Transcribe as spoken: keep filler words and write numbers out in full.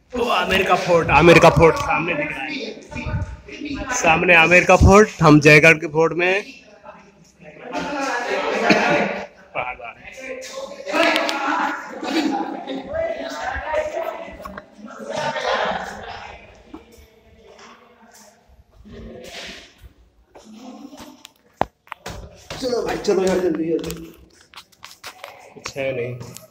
तो आमेर का फोर्ट, आमेर का फोर्ट सामने दिख रहा है, सामने आमेर का फोर्ट। हम जयगढ़ के फोर्ट में चलो भाई, चलो यार जल्दी जल्दी। कुछ है नहीं।